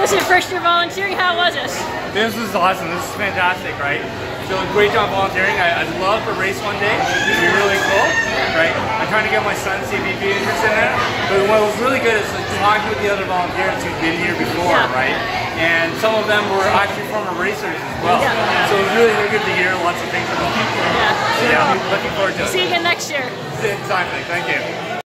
was your first year volunteering? How was it? This is awesome. This is fantastic, right? So great job volunteering. I'd love to race one day. It'd be really cool, right? I'm trying to get my son to see if he'd be interested in it. But what was really good is like talking with the other volunteers who've been here before, right? And some of them were actually former racers as well. So it was really, really good to hear lots of things about people. So yeah, looking forward to it. See you again next year. Exactly. Thank you.